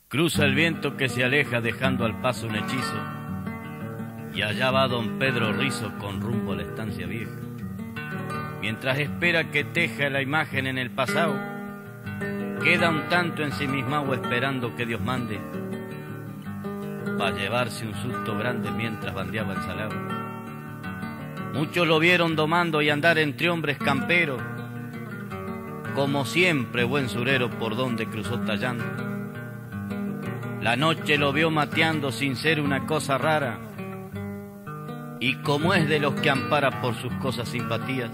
Cruza el viento que se aleja dejando al paso un hechizo, y allá va don Pedro Rizo con rumbo a la estancia vieja. Mientras espera que teja la imagen en el pasado, queda un tanto ensimismado esperando que Dios mande pa' llevarse un susto grande mientras bandeaba el salado. Muchos lo vieron domando y andar entre hombres camperos, como siempre buen surero por donde cruzó tallando. La noche lo vio mateando sin ser una cosa rara, y como es de los que ampara por sus cosas simpatías,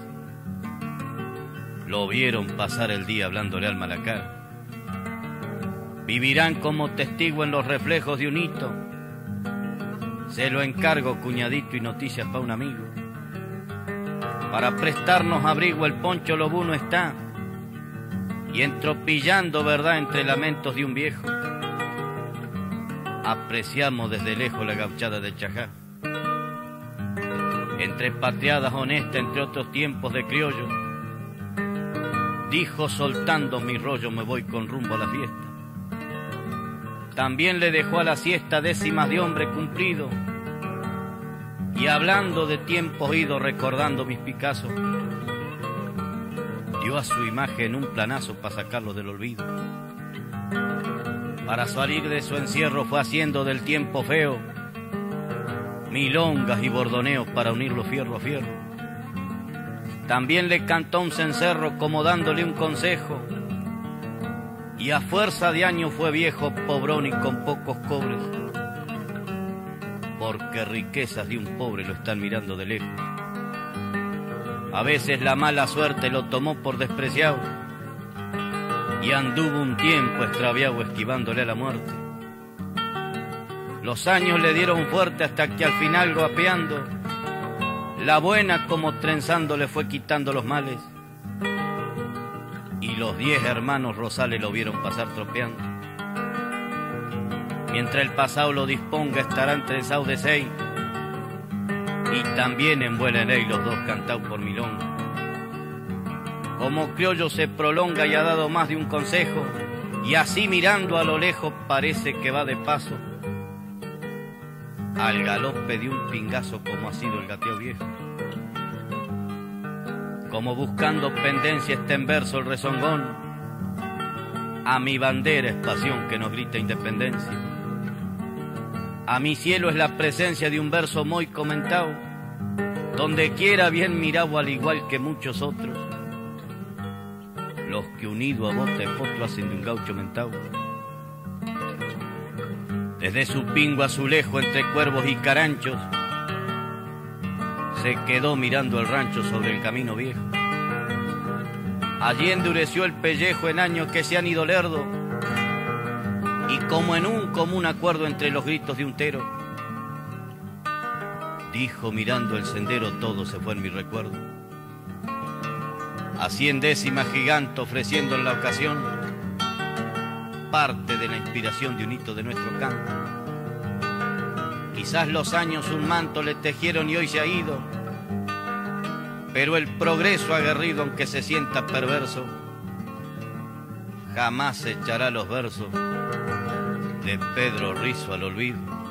lo vieron pasar el día hablándole alma a la cara. Vivirán como testigo en los reflejos de un hito, se lo encargo cuñadito y noticias pa' un amigo. Para prestarnos abrigo el poncho lobuno está, y entropillando verdad entre lamentos de un viejo, apreciamos desde lejos la gauchada del Chajá. Entre patriadas honestas, entre otros tiempos de criollo, dijo soltando mi rollo me voy con rumbo a la fiesta. También le dejó a la siesta décimas de hombre cumplido, y hablando de tiempos ido recordando mis Picasso, dio a su imagen un planazo para sacarlo del olvido. Para salir de su encierro fue haciendo del tiempo feo milongas y bordoneos para unirlo fierro a fierro. También le cantó un cencerro como dándole un consejo, y a fuerza de años fue viejo, pobrón y con pocos cobres, porque riquezas de un pobre lo están mirando de lejos. A veces la mala suerte lo tomó por despreciado, y anduvo un tiempo extraviado esquivándole a la muerte. Los años le dieron fuerte hasta que al final guapeando, la buena como trenzando le fue quitando los males, y los 10 hermanos Rosales lo vieron pasar tropeando. Mientras el pasado lo disponga estará entre Sau de Seis, y también en buena ley los dos cantados por milonga. Como criollo se prolonga y ha dado más de un consejo, y así mirando a lo lejos parece que va de paso al galope de un pingazo como ha sido el gateo viejo. Como buscando pendencia está en verso el rezongón, a mi bandera es pasión que nos grita independencia. A mi cielo es la presencia de un verso muy comentado, donde quiera bien mirado al igual que muchos otros, los que unido a bota y potro hacen de un gaucho mentao. Desde su pingo azulejo entre cuervos y caranchos, se quedó mirando el rancho sobre el camino viejo. Allí endureció el pellejo en años que se han ido lerdo, y como en un común acuerdo entre los gritos de un tero, dijo mirando el sendero todo se fue en mi recuerdo. Así en décima gigante ofreciendo en la ocasión parte de la inspiración de un hito de nuestro canto. Quizás los años un manto le tejieron y hoy se ha ido, pero el progreso aguerrido aunque se sienta perverso, jamás echará los versos de Pedro Rizo al olvido.